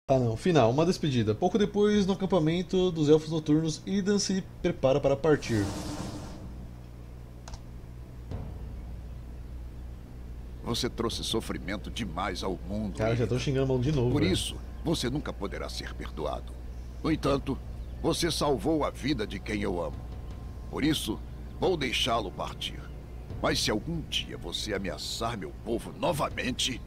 Ah não, final, uma despedida. Pouco depois, no acampamento dos Elfos Noturnos, Illidan se prepara para partir. Você trouxe sofrimento demais ao mundo. Cara, já tô Illidan. xingando o maluco de novo, Por velho. isso, você nunca poderá ser perdoado. No entanto, você salvou a vida de quem eu amo. Por isso, vou deixá-lo partir. Mas se algum dia você ameaçar meu povo novamente...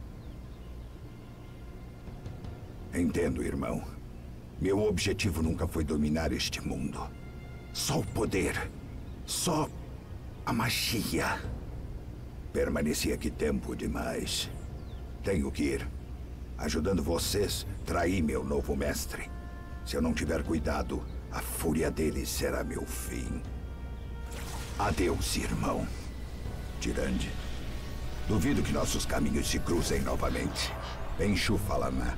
Entendo, irmão. Meu objetivo nunca foi dominar este mundo. Só o poder. Só a magia. Permaneci aqui tempo demais. Tenho que ir. Ajudando vocês, traí meu novo mestre. Se eu não tiver cuidado, a fúria deles será meu fim. Adeus, irmão. Tirande. Duvido que nossos caminhos se cruzem novamente. Enxu Falaná.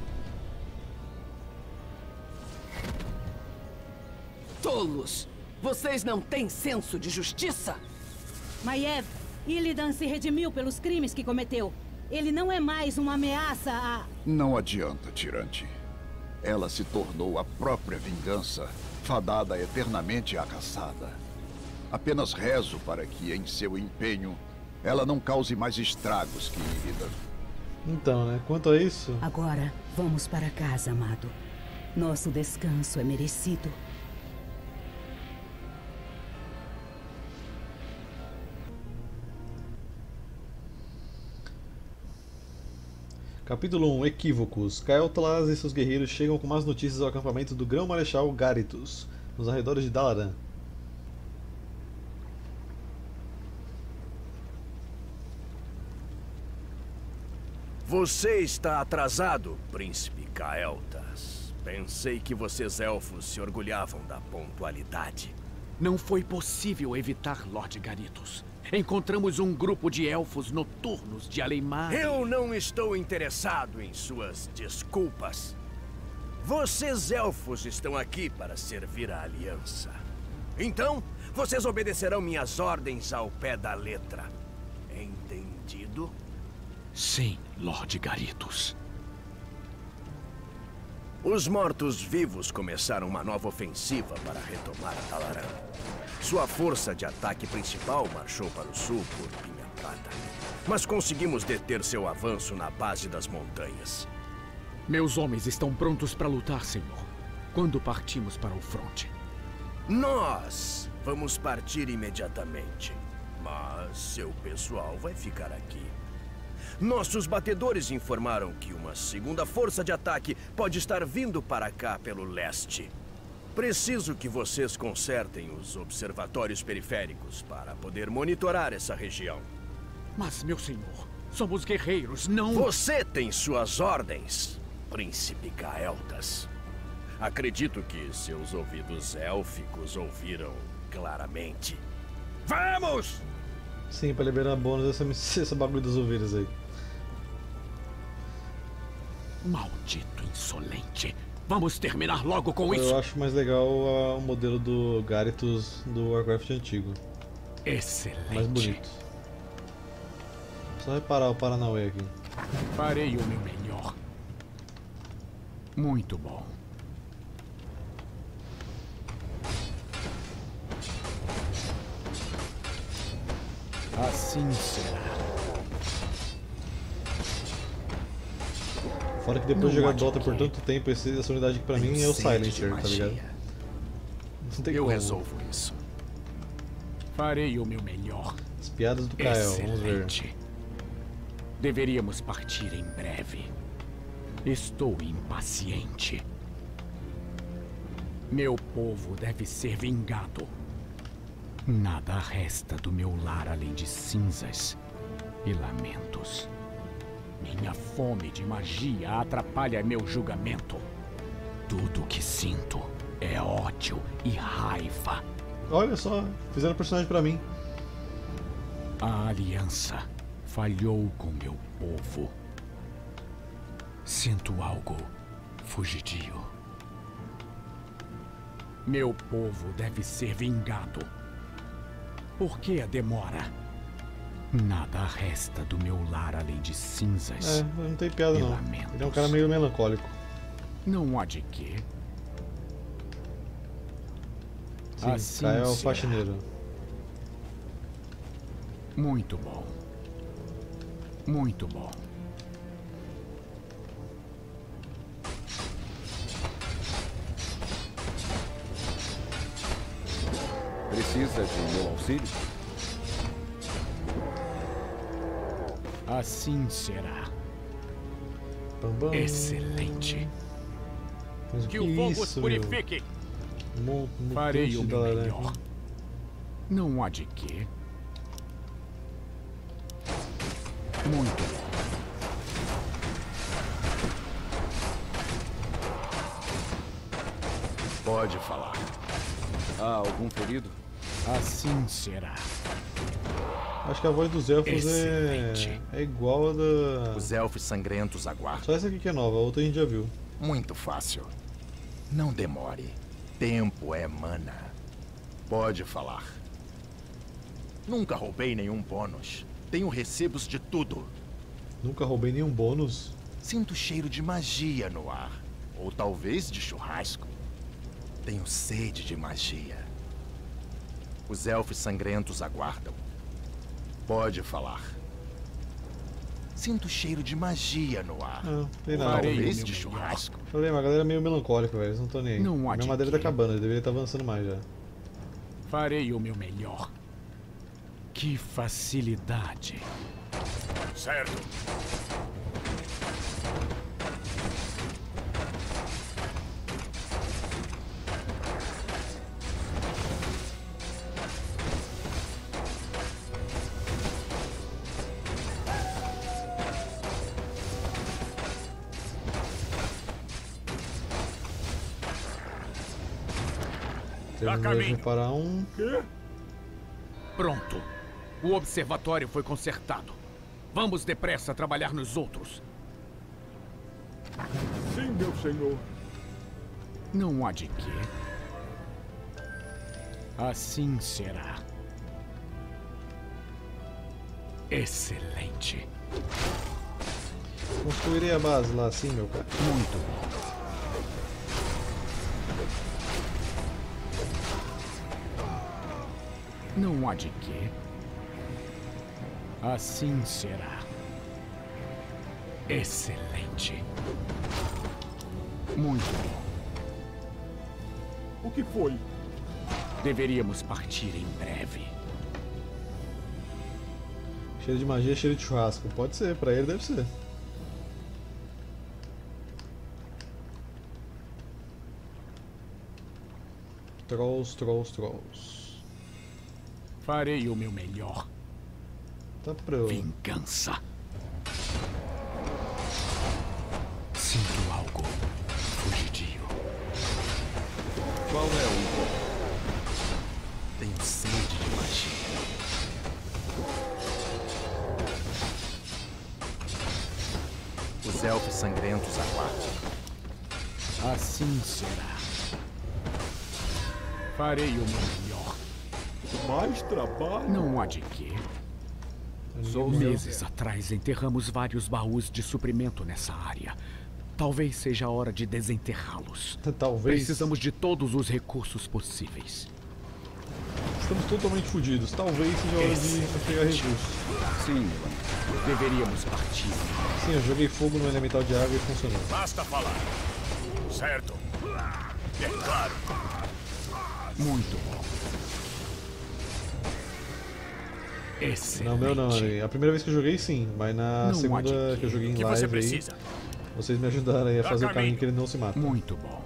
Tolos! Vocês não têm senso de justiça? Maiev, Illidan se redimiu pelos crimes que cometeu. Ele não é mais uma ameaça a... Não adianta, Tirante. Ela se tornou a própria vingança, fadada eternamente à caçada. Apenas rezo para que, em seu empenho, ela não cause mais estragos que Illidan. Então, né, quanto a isso... Agora, vamos para casa, amado. Nosso descanso é merecido. Capítulo 1 Equívocos. Kael'thas e seus guerreiros chegam com más notícias ao acampamento do Grão-Marechal Garithos, nos arredores de Dalaran. Você está atrasado, Príncipe Kael'thas. Pensei que vocês elfos se orgulhavam da pontualidade. Não foi possível evitar Lord Garithos. Encontramos um grupo de elfos noturnos de Alemar. Eu não estou interessado em suas desculpas. Vocês elfos estão aqui para servir a Aliança. Então, vocês obedecerão minhas ordens ao pé da letra. Entendido? Sim, Lord Garithos. Os mortos-vivos começaram uma nova ofensiva para retomar Dalaran. Sua força de ataque principal marchou para o sul por Pinha Prata. Mas conseguimos deter seu avanço na base das montanhas. Meus homens estão prontos para lutar, senhor. Quando partimos para o fronte? Nós vamos partir imediatamente. Mas seu pessoal vai ficar aqui. Nossos batedores informaram que uma segunda força de ataque pode estar vindo para cá pelo leste. Preciso que vocês consertem os observatórios periféricos para poder monitorar essa região. Mas, meu senhor, somos guerreiros, não... Você tem suas ordens, Príncipe Kael'thas. Acredito que seus ouvidos élficos ouviram claramente. Vamos! Sim, pra liberar bônus essa bagulho das ovelhas aí. Maldito insolente. Vamos terminar logo com isso. Eu acho mais legal o modelo do Garithos do Warcraft antigo. Excelente. Mais bonito. Só reparar o Paranauê aqui. Farei o meu melhor. Muito bom. Assim será. Fora que depois de Não jogar há de Dota por quê. tanto tempo, essa unidade aqui pra mim é o Silencer, tá ligado? Não tem Eu como. resolvo isso. Farei o meu melhor. As piadas do Kael, vamos ver. Excelente. Deveríamos partir em breve. Estou impaciente. Meu povo deve ser vingado. Nada resta do meu lar além de cinzas e lamentos. Minha fome de magia atrapalha meu julgamento. Tudo o que sinto é ódio e raiva. Olha só, fizeram personagem pra mim. A aliança falhou com meu povo. Sinto algo fugidio. Meu povo deve ser vingado. Por que a demora? Nada resta do meu lar além de cinzas. É, não tem piada e não. lamentos. Ele é um cara meio melancólico. Não há de quê. Sim, Assim Caio é o será. faxineiro. Muito bom. Muito bom. Precisa de meu auxílio? Assim será. Bam, bam. Excelente. Mas o Que que o é fogo os isso, meu? purifique. Farei Farei o meu melhor. Não há de quê. Muito bom. Pode falar. Há algum ferido? Assim será. Acho que a voz dos elfos Excelente. é igual a da... Os elfos sangrentos aguardam. Só essa aqui que é nova, a outra a gente já viu. Muito fácil. Não demore. Tempo é mana. Pode falar. Nunca roubei nenhum bônus. Tenho recibos de tudo. Nunca roubei nenhum bônus. Sinto cheiro de magia no ar. Ou talvez de churrasco. Tenho sede de magia. Os elfos sangrentos aguardam. Pode falar. Sinto cheiro de magia no ar. Não, tem Ou nada. Farei o talvez meu de melhor. churrasco. Falei, mas a galera é meio melancólica, velho. Eles não estão nem aí. Não há Minha de madeira tá quê. acabando, ele deveria estar avançando mais já. Farei o meu melhor. Que facilidade. Certo. Terminou de reparar um. Pronto. O observatório foi consertado. Vamos depressa trabalhar nos outros. Sim, meu senhor. Não há de quê. Assim será. Excelente. Construirei a base lá assim, meu cara. Muito bom. Não há de quê. Assim será. Excelente. Muito bom. O que foi? Deveríamos partir em breve. Cheiro de magia, cheiro de churrasco. Pode ser, pra ele deve ser. Trolls, trolls, trolls. Farei o meu melhor. Tá pronto. Vingança. Sinto algo fugidio. Qual é o... Tenho sede de magia. Os elfos sangrentos aguardam. Assim será. Farei o meu melhor. Mais trabalho? Não há de quê. Meses atrás enterramos vários baús de suprimento nessa área. Talvez seja a hora de desenterrá-los. Talvez. Precisamos de todos os recursos possíveis. Estamos totalmente fodidos. Talvez seja a hora de pegar recursos. Sim, meu amigo. Deveríamos partir. Sim, eu joguei fogo no elemental de água e funcionou. Basta falar. Certo. É claro. Muito bom. Excelente. Não, meu não. A primeira vez que eu joguei, sim. Mas na Não há segunda de quê. que eu joguei em O que live você aí, precisa? vocês me ajudaram aí a fazer o caminho que ele não se mata. Muito bom.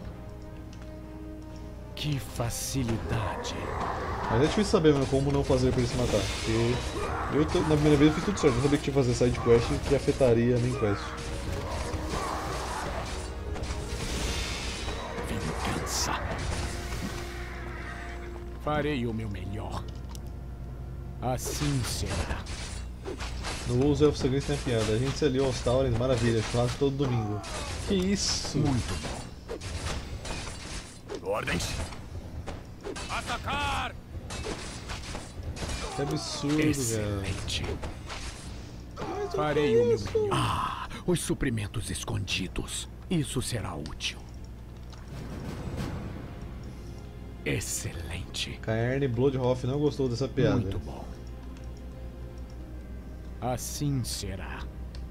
Que facilidade. Mas é difícil saber, mano, como não fazer pra ele se matar. Porque na primeira vez eu fiz tudo certo. Eu sabia que tinha que fazer side quest que afetaria a main quest. Vingança. Farei o meu melhor. Assim será. No Os Elfos Sangrentos tem a piada. A gente se aliou aos Taurens, maravilha, churrasco todo domingo. Que isso? Muito bom. Ordens. Atacar! Que absurdo, cara. Excelente. Farei o meu melhor. Ah, os suprimentos escondidos. Isso será útil. Excelente. Caerne Bloodhoff não gostou dessa piada. Muito bom. Assim será.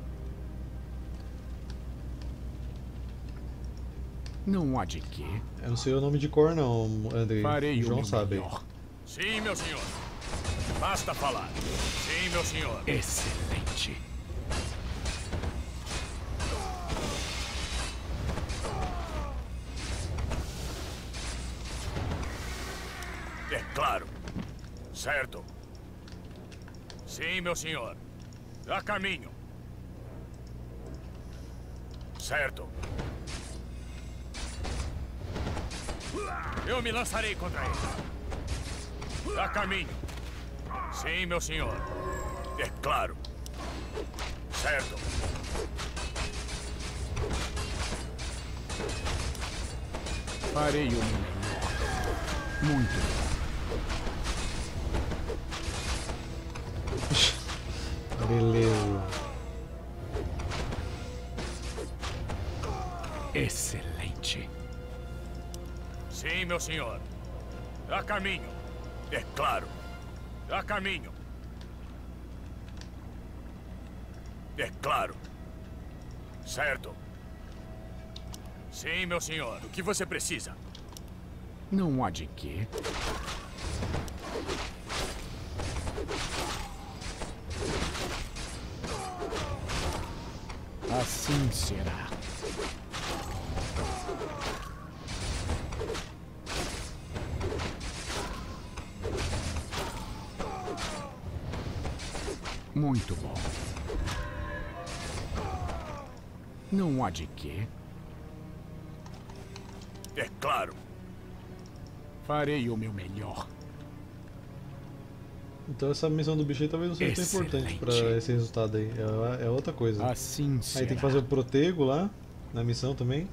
Não há de quê. Eu não sei o nome de cor não, Andrei. Farei O João o meu sabe. melhor. Sim, meu senhor. Basta falar. Sim, meu senhor. Excelente. É claro. Certo. Sim, meu senhor. A caminho. Certo. Eu me lançarei contra ele. A caminho. Sim, meu senhor. É claro. Certo. Farei o meu melhor. Muito bom. Beleza. Excelente. Sim, meu senhor. A caminho. É claro. A caminho. É claro. Certo. Sim, meu senhor. O que você precisa? Não há de quê. Assim será. Muito bom. Não há de quê. É claro. Farei o meu melhor. Então essa missão do bicho aí talvez não seja tão importante pra esse resultado aí. É outra coisa. Assim será. Aí tem que fazer o protego lá, na missão também.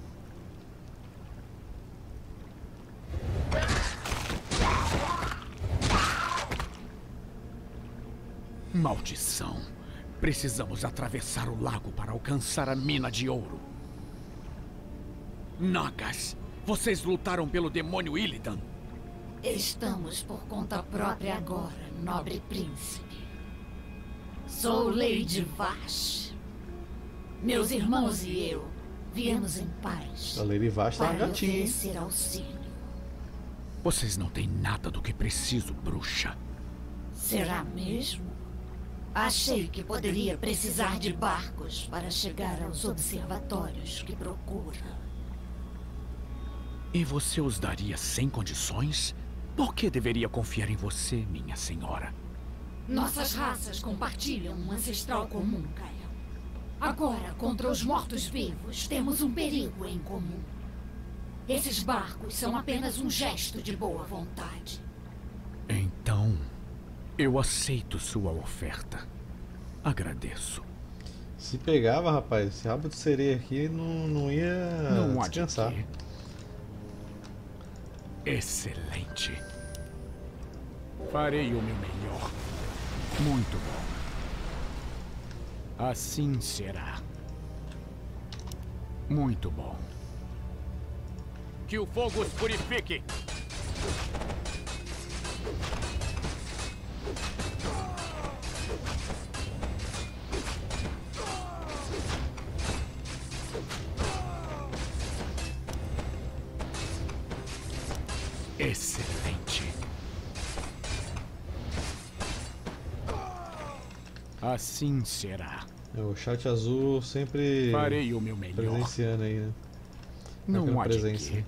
Maldição. Precisamos atravessar o lago para alcançar a mina de ouro. Nagas, vocês lutaram pelo demônio Illidan? Estamos por conta própria agora, nobre príncipe. Sou Lady Vash. Meus irmãos e eu viemos em paz A Lady Vash tá uma para gatinha, hein? oferecer auxílio. Vocês não têm nada do que preciso, bruxa. Será mesmo? Achei que poderia precisar de barcos para chegar aos observatórios que procura. E você os daria sem condições? Por que deveria confiar em você, minha senhora? Nossas raças compartilham um ancestral comum, Kael. Agora, contra os mortos-vivos, temos um perigo em comum. Esses barcos são apenas um gesto de boa vontade. Então, eu aceito sua oferta. Agradeço. Se pegava, rapaz, esse rabo de sereia aqui não ia Não há de descansar. quê. Excelente. Farei o meu melhor. Muito bom. Assim será. Muito bom. Que o fogo os purifique. Excelente. Assim será. O chat azul sempre Farei o meu melhor. presenciando aí, né? Não Marcando há de presença. quê.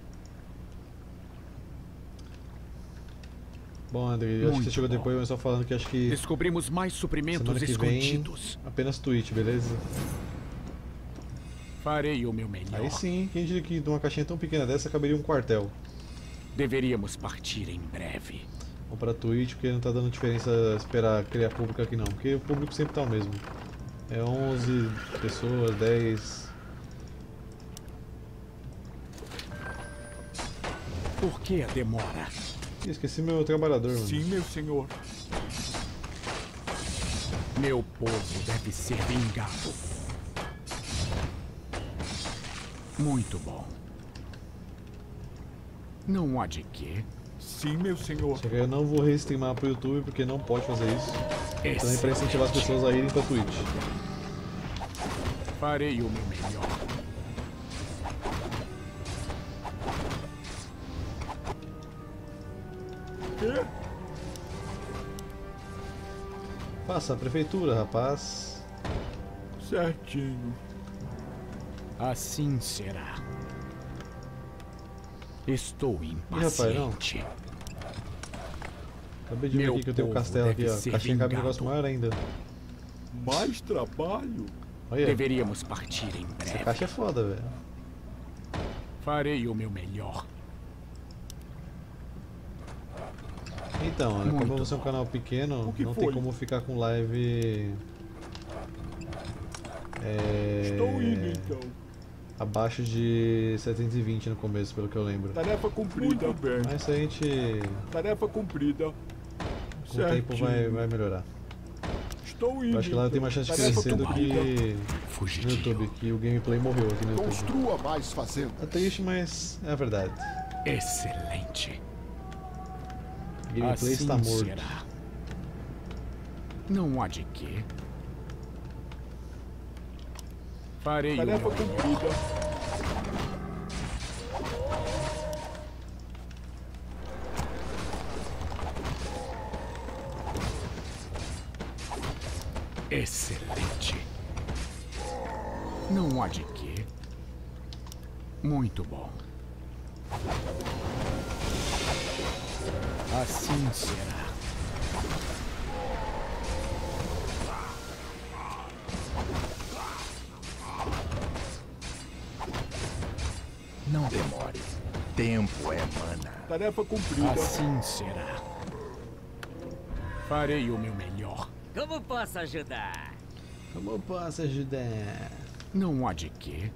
Bom, André, eu acho que Muito você chegou bom. depois, mas só falando que acho que Descobrimos mais suprimentos semana que vem escondidos. apenas Twitch, beleza? Farei o meu melhor. Aí sim, quem diria que de uma caixinha tão pequena dessa caberia um quartel. Deveríamos partir em breve. Vamos pra Twitch, porque não tá dando diferença esperar criar público aqui não, porque o público sempre tá o mesmo. É 11 pessoas, 10... Por que a demora? Ih, esqueci meu trabalhador, mano. Sim, meu senhor. Meu povo deve ser vingado. Muito bom. Não há de quê. Sim, meu senhor. Só que eu não vou restreamar pro YouTube porque não pode fazer isso. Também para incentivar as Excelente. pessoas a irem pra Twitch. Farei o meu melhor. Quê? Passa a prefeitura, rapaz. Certinho. Assim será. Estou rapaz, não. impaciente. Acabei de ver Meu aqui que eu tenho um povo castelo aqui, deve ó. ser Caixinha cabe um vingado. negócio maior ainda. Mais trabalho? Olha, Deveríamos partir em essa breve. caixa é foda, velho. Farei o meu melhor. Então, né, Muito como você é um canal pequeno, O que não tem foi? como ficar com live Estou indo então. abaixo de 720 no começo, pelo que eu lembro. Tarefa cumprida. Muito bem. Mas isso a gente, Tarefa cumprida. com o tempo, vai melhorar. Estou indo. Eu acho que lá tem mais chance de Tarefa crescer do cumprida. que no Fugitivo. YouTube, que o gameplay morreu aqui no YouTube. Construa mais fazendas. É triste, mas é a verdade. Excelente. O gameplay Assim está morto. será. Não há de quê. Farei o Tarefa meu melhor. cumprida. Excelente. Não há de quê. Muito bom. Assim será. Não demore. Tempo é mana. Tarefa cumprida. Assim será. Farei o meu melhor. Como posso ajudar? Como posso ajudar? Não há de quê.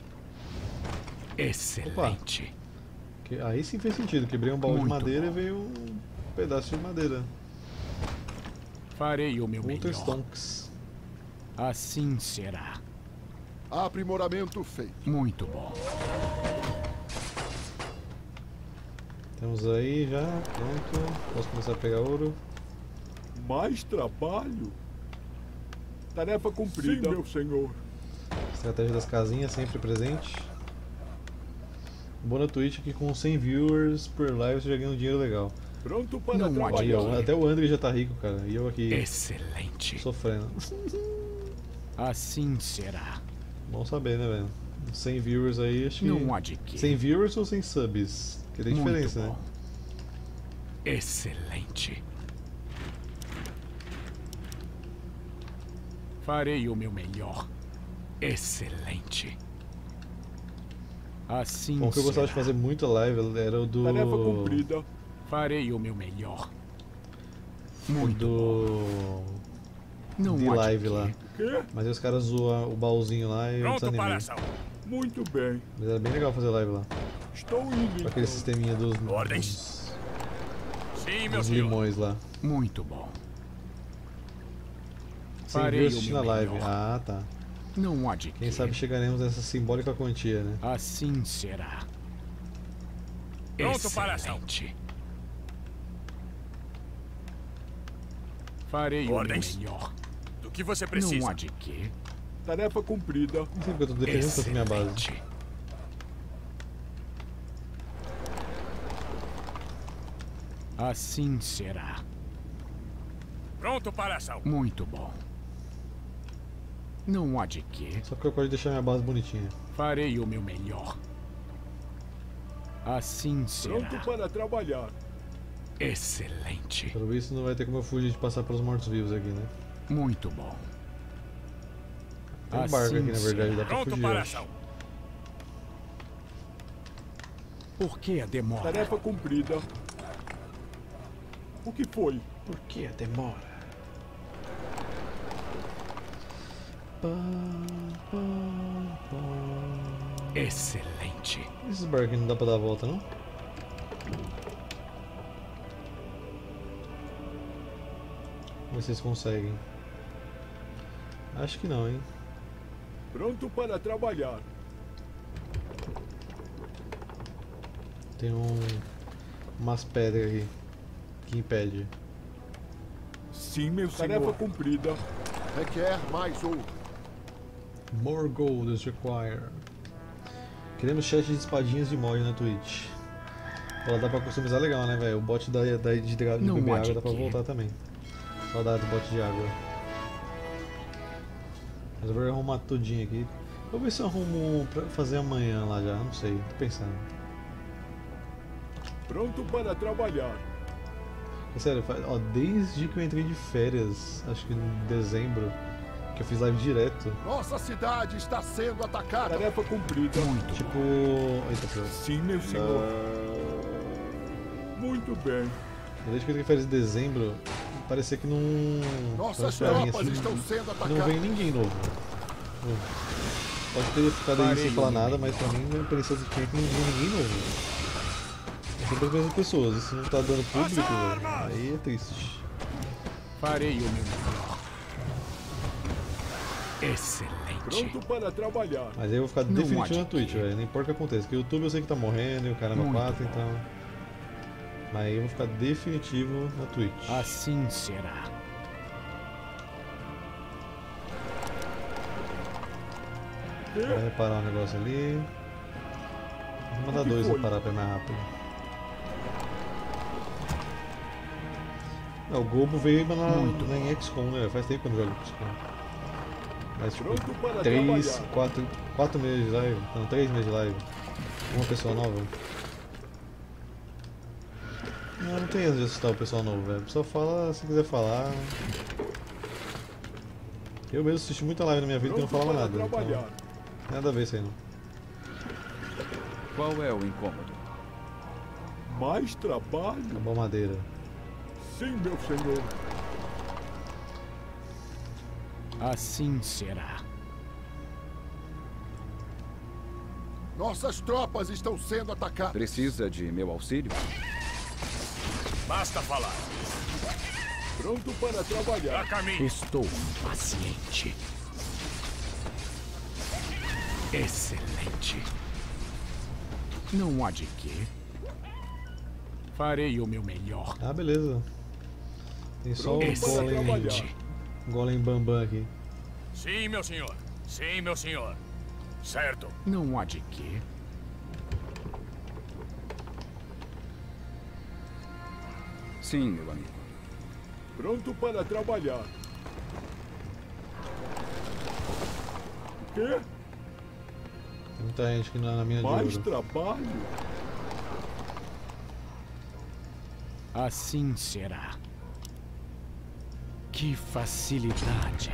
Excelente. Aí sim fez sentido. Quebrei um baú de Muito madeira bom. e veio um pedaço de madeira. Farei o meu Outer melhor. Stonks. Assim será. Aprimoramento feito. Muito bom. Temos aí já, pronto. Posso começar a pegar ouro. Mais trabalho? Tarefa cumprida. Sim, meu senhor. Estratégia das casinhas sempre presente. O bom na Twitch é que com 100 viewers por live você já ganha um dinheiro legal. Pronto para Não há de Aí, ó, quê. até o André já tá rico, cara. E eu aqui Excelente. sofrendo. Assim será. Bom saber, né, velho? 100 viewers aí, acho que... Não há de quê. 100 viewers ou 100 subs? Que tem Muito diferença, bom. né? Excelente. Farei o meu melhor. Excelente. Assim Bom, o que eu gostava de será. fazer muita live era o do... Tarefa cumprida. Farei o meu melhor. o Muito bom. do... Não de há de live quê. lá. Quê? Mas aí os caras zoam o baúzinho lá e eu Pronto desanimei. para ação. Muito bem. Mas era bem legal fazer live lá. Estou indo Com aquele então. sisteminha dos Ordens? Sim, meu dos senhor. limões lá. Muito bom. 100 Farei viewers o assistindo a meu live. melhor. Ah, tá. Não há de Quem quê. sabe chegaremos nessa simbólica quantia, né? Assim será. Pronto para ação. Excelente. Farei Ordens? o meu melhor. Do que você Não precisa? há de quê. Tarefa cumprida. Não sei porque eu tô dependendo tanto da minha base. Excelente. Assim será. Pronto para ação. Muito bom. Não há de quê. Só porque eu gosto de deixar minha base bonitinha. Farei o meu melhor. Assim Pronto será. para trabalhar. Excelente. Pelo visto não vai ter como eu fugir de passar pelos mortos-vivos aqui, né? Muito bom. Tem um barco aqui, na Assim verdade, dá será. pra Pronto fugir, para eu acho. ação. Por que a demora? Tarefa cumprida. O que foi? Por que a demora? Excelente. Esses barcos não dá pra dar a volta, não? Vamos ver se vocês conseguem. Acho que não, hein? Pronto para trabalhar. Tem umas pedras aqui que impede. Sim, meu senhor. Tarefa cumprida. Requer mais ouro. More gold is required. Queremos chat de espadinhas de mod na Twitch. Ela dá pra customizar legal, né, velho? O bot de beber água dá pra voltar também. Saudades do bot de água. Mas eu vou arrumar tudinho aqui. Vou ver se eu arrumo pra fazer amanhã lá já, não sei, tô pensando. Pronto para trabalhar. É sério, ó, desde que eu entrei de férias, acho que em dezembro, que eu fiz live direto. Nossa cidade está sendo atacada. Tarefa cumprida. Muito. Tipo. Eita, pô. Sim, meu senhor. Muito bem. Desde que eu entrei de férias em dezembro, parecia que não. Nossas tropas estão sendo atacadas. Não veio ninguém novo. Pode ter ficado aí sem falar nada, mas pra mim não parecia que não veio ninguém novo. É sempre as mesmas pessoas, e se não tá dando público, velho, aí é triste. Farei o meu melhor. Excelente. Pronto para trabalhar. Mas aí eu vou ficar definitivo na Twitch, velho. Não importa o que aconteça. Porque o YouTube eu sei que tá morrendo e o cara não 4, então. Mas aí eu vou ficar definitivo na Twitch. Assim será. Vai reparar um negócio ali. Vou mandar dois reparar pra ir mais rápido. O Gobo veio na XCOM, né? Faz tempo que eu não jogo XCOM. Mas tipo, 4 meses de live. Não, 3 meses de live. Uma pessoa nova. Não tem essa de assustar o pessoal novo, velho. O pessoal fala se quiser falar. Eu mesmo assisti muita live na minha vida que não falava nada. Então, nada a ver isso aí não. Qual é o incômodo? Mais trabalho? Acabou a madeira. Sim, meu senhor. Assim será. Nossas tropas estão sendo atacadas. Precisa de meu auxílio? Basta falar. Pronto para trabalhar. A caminho. Estou impaciente. Excelente. Não há de quê. Farei o meu melhor. Ah, beleza. Tem só o Golem Bambam aqui. Sim, meu senhor. Sim, meu senhor. Certo. Não há de quê. Sim, meu amigo. Pronto para trabalhar. O quê? Tem muita gente aqui na mina de ouro. Mais trabalho? Assim será. Que facilidade.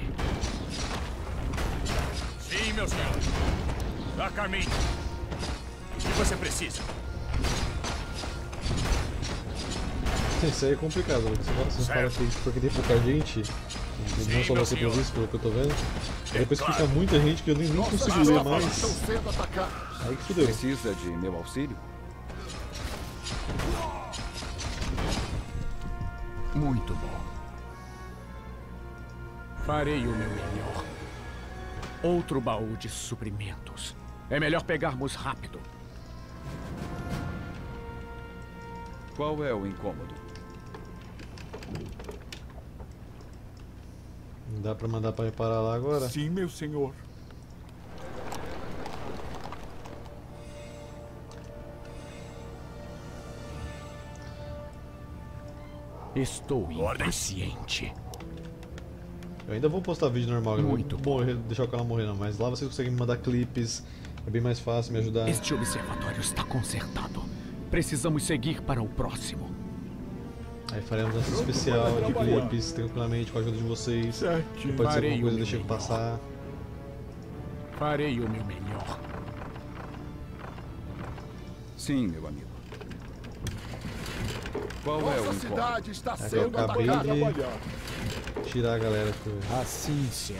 Sim, meu senhor. A caminho. O que você precisa? Isso aí é complicado, você fala que porque tem pouca gente, não só você por isso, pelo que eu tô vendo, e depois fica muita gente que eu nem consigo ler mais. Aí que fudeu. Precisa de meu auxílio? Muito bom. Farei o meu melhor. Outro baú de suprimentos. É melhor pegarmos rápido. Qual é o incômodo? Não dá pra mandar pra reparar lá agora? Sim, meu senhor. Estou impaciente. Eu ainda vou postar vídeo normal, não vou deixar o canal morrer não, mas lá vocês conseguem me mandar clipes, é bem mais fácil me ajudar. Este observatório está consertado. Precisamos seguir para o próximo. Aí faremos essa especial de clipes tranquilamente com a ajuda de vocês. Pode ser alguma coisa, deixa eu passar. Farei o meu melhor. Sim, meu amigo. Qual é o incômodo? Cidade está eu sendo acabei atacada. de tirar a galera aqui. Assim será.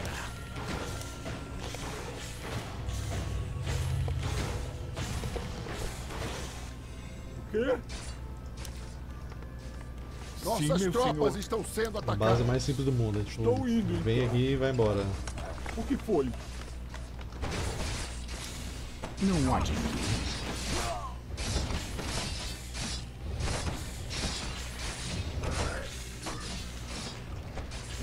O quê? Nossas Sim, tropas estão sendo A atacadas. base mais simples do mundo, é tipo, Estou indo, vem então. aqui e vai embora. O que foi? Não há de quê.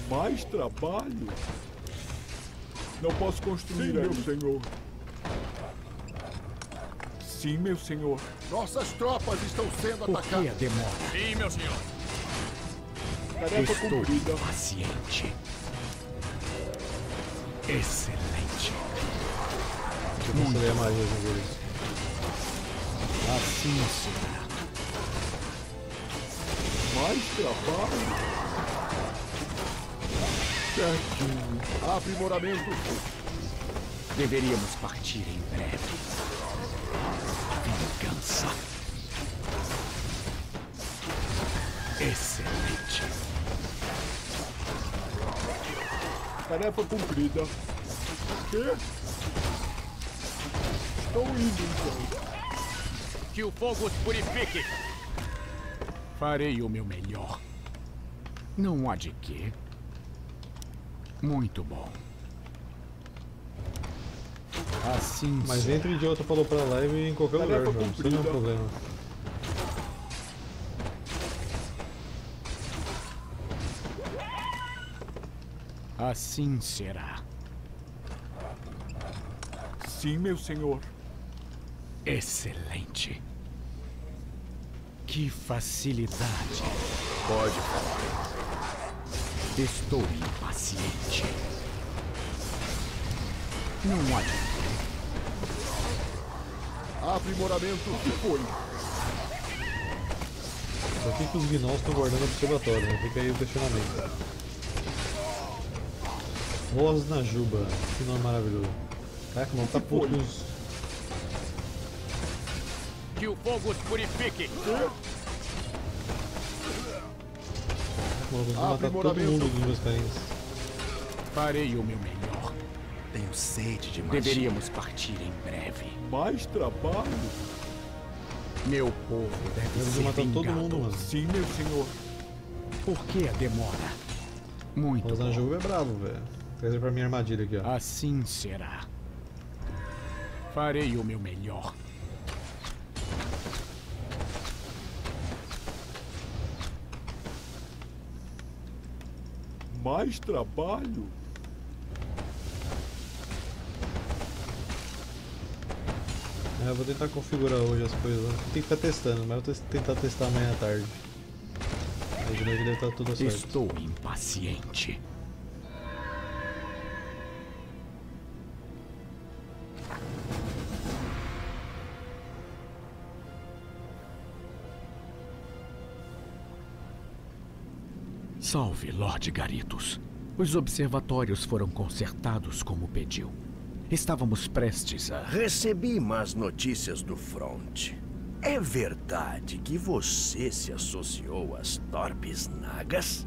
Mais trabalho? Não posso construir, meu senhor. Sim, meu senhor. Nossas tropas estão sendo Por que a atacadas. demora? Sim, meu senhor. Tarefa Estou cumprida. impaciente. Excelente. Deixa eu cancelar a magia de vez. Assim será. Mais trabalho? Certinho. Aprimoramento. Deveríamos partir em breve. Vingança. Excelente. Tarefa cumprida. Quê? Estou indo, então. Que o fogo os purifique. Farei o meu melhor. Não há de quê. Muito bom. Assim Mas será. entra o idiota falou pra live em qualquer lugar, Tarefa João. Isso não é um cumprida. problema. Assim será. Sim, meu senhor. Excelente. Que facilidade. Pode falar. Estou impaciente. Não há de quê. Aprimoramento. O que foi? Por que os gnolls estão guardando o observatório, né? Fica aí o questionamento. Voz na Juba. Que nome maravilhoso. Caraca, mano, tá poucos. Que o fogo os purifique. Mano, vou matar todo mundo dos meus carinhos. Farei o meu melhor. Tenho sede de magia. Deveríamos partir em breve. Mais trabalho? Meu povo deve Devemos ser matar todo vingado. mundo, mano. Sim, meu senhor. Por que a demora? Muito Voz na bom. Juba é bravo, velho. Trazer pra minha armadilha aqui, ó. Assim será. Farei o meu melhor. Mais trabalho? É, eu vou tentar configurar hoje as coisas. Tem que ficar testando, mas eu vou tentar testar amanhã à tarde. Aí de noite deve estar tudo certo. Estou impaciente. Salve, Lord Garithos. Os observatórios foram consertados como pediu. Estávamos prestes a... Recebi más notícias do front. É verdade que você se associou às Torpes Nagas?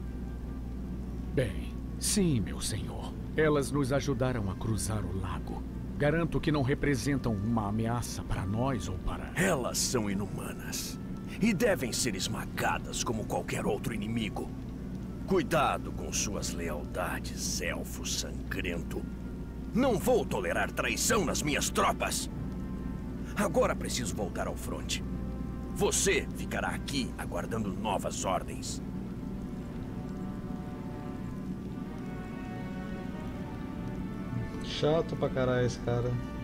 Bem, sim, meu senhor. Elas nos ajudaram a cruzar o lago. Garanto que não representam uma ameaça para nós ou para... Elas são inumanas. E devem ser esmagadas como qualquer outro inimigo. Cuidado com suas lealdades, elfo sangrento. Não vou tolerar traição nas minhas tropas. Agora preciso voltar ao fronte. Você ficará aqui aguardando novas ordens. Chato pra caralho esse cara.